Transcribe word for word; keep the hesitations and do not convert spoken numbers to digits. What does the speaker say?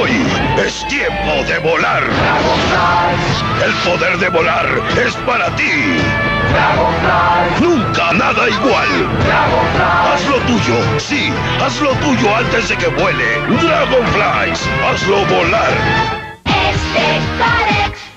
Hoy es tiempo de volar. Dragonfly. El poder de volar es para ti. Dragonfly. Nunca nada igual. Dragonfly. Haz lo tuyo, sí, haz lo tuyo antes de que vuele. Dragonflies, hazlo volar. Este Carex.